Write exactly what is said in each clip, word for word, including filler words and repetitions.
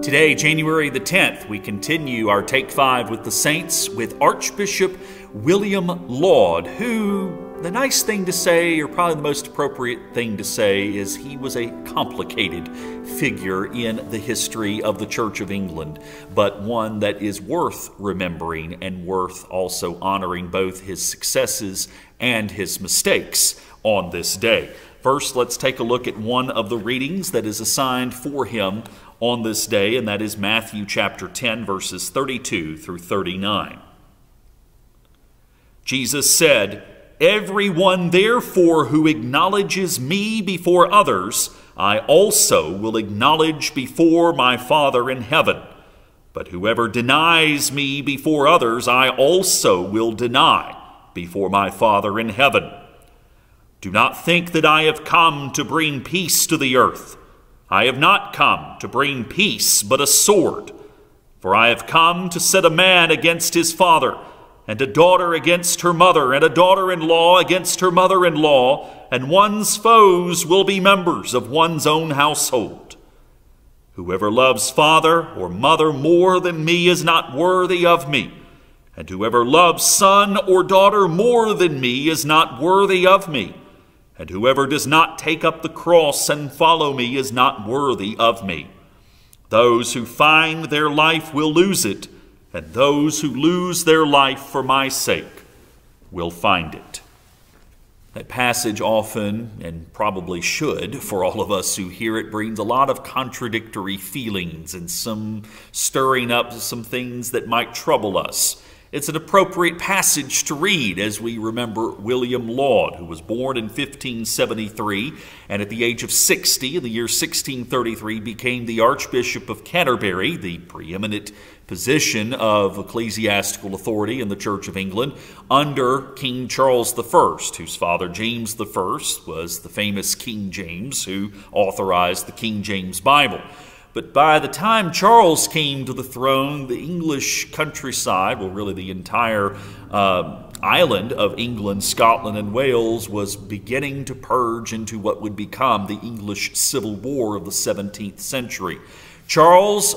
Today, January the tenth, we continue our Take Five with the Saints with Archbishop William Laud, who, the nice thing to say, or probably the most appropriate thing to say, is he was a complicated figure in the history of the Church of England, but one that is worth remembering and worth also honoring both his successes and his mistakes on this day. First, let's take a look at one of the readings that is assigned for him on this day, and that is Matthew chapter ten, verses thirty-two through thirty-nine. Jesus said, "Everyone therefore who acknowledges me before others, I also will acknowledge before my Father in heaven. But whoever denies me before others, I also will deny before my Father in heaven. Do not think that I have come to bring peace to the earth. I have not come to bring peace, but a sword. For I have come to set a man against his father, and a daughter against her mother, and a daughter-in-law against her mother-in-law, and one's foes will be members of one's own household. Whoever loves father or mother more than me is not worthy of me, and whoever loves son or daughter more than me is not worthy of me. And whoever does not take up the cross and follow me is not worthy of me. Those who find their life will lose it, and those who lose their life for my sake will find it." That passage often, and probably should, for all of us who hear it, brings a lot of contradictory feelings and some stirring up some things that might trouble us. It's an appropriate passage to read as we remember William Laud, who was born in fifteen seventy-three and at the age of sixty in the year sixteen thirty-three became the Archbishop of Canterbury, the preeminent position of ecclesiastical authority in the Church of England, under King Charles the First, whose father James the First was the famous King James who authorized the King James Bible. But by the time Charles came to the throne, the English countryside, well, really the entire uh, island of England, Scotland, and Wales, was beginning to purge into what would become the English Civil War of the seventeenth century. Charles,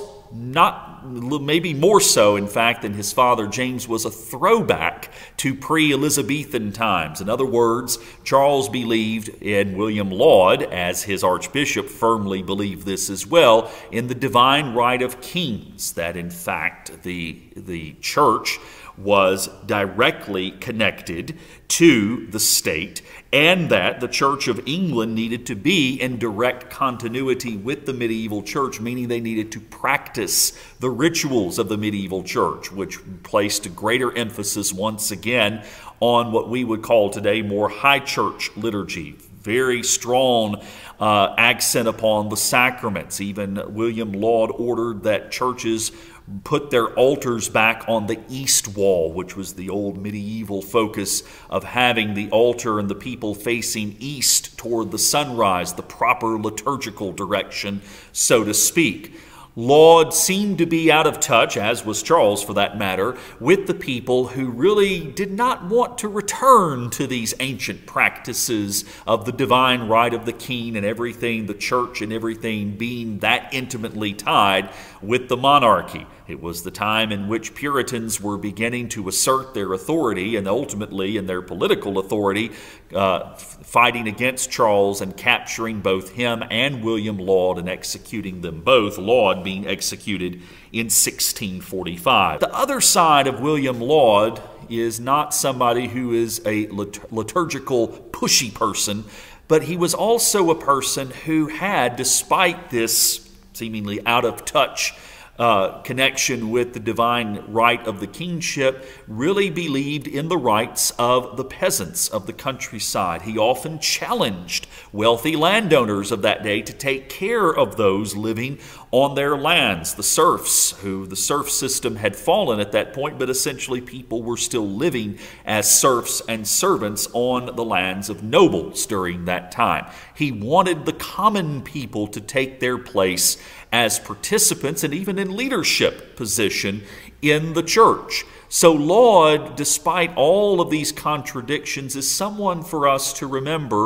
not maybe more so, in fact, than his father James, was a throwback to pre-Elizabethan times. In other words, Charles believed, and William Laud, as his archbishop, firmly believed this as well, in the divine right of kings, that in fact the, the church was directly connected to the state, and that the Church of England needed to be in direct continuity with the medieval church, meaning they needed to practice the rituals of the medieval church, which placed a greater emphasis once again on what we would call today more high church liturgy. Very strong uh, accent upon the sacraments. Even William Laud ordered that churches put their altars back on the east wall, which was the old medieval focus of having the altar and the people facing east toward the sunrise, the proper liturgical direction, so to speak. Laud seemed to be out of touch, as was Charles for that matter, with the people who really did not want to return to these ancient practices of the divine right of the king and everything, the church and everything being that intimately tied with the monarchy. It was the time in which Puritans were beginning to assert their authority and ultimately in their political authority, uh, fighting against Charles and capturing both him and William Laud and executing them both, Laud being executed in sixteen forty-five. The other side of William Laud is not somebody who is a lit- liturgical pushy person, but he was also a person who had, despite this seemingly out of touch Uh, connection with the divine right of the kingship, really believed in the rights of the peasants of the countryside. He often challenged wealthy landowners of that day to take care of those living on their lands, the serfs, who the serf system had fallen at that point, but essentially people were still living as serfs and servants on the lands of nobles during that time. He wanted the common people to take their place as participants and even in leadership position in the church. So Laud, despite all of these contradictions, is someone for us to remember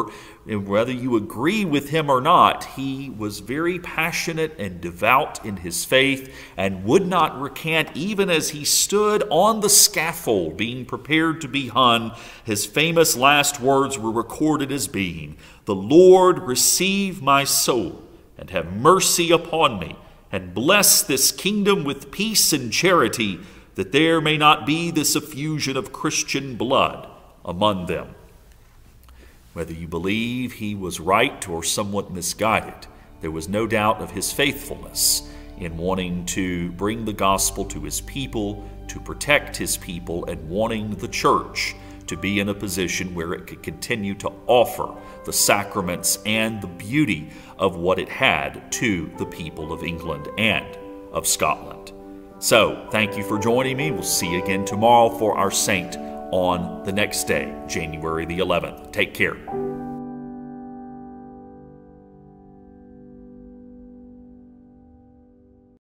and whether you agree with him or not, he was very passionate and devout in his faith and would not recant even as he stood on the scaffold being prepared to be hung. His famous last words were recorded as being, "The Lord receive my soul and have mercy upon me, and bless this kingdom with peace and charity, that there may not be this effusion of Christian blood among them." Whether you believe he was right or somewhat misguided, there was no doubt of his faithfulness in wanting to bring the gospel to his people, to protect his people, and wanting the church to be in a position where it could continue to offer the sacraments and the beauty of what it had to the people of England and of Scotland. So, thank you for joining me. We'll see you again tomorrow for our saint on the next day, January the eleventh. Take care.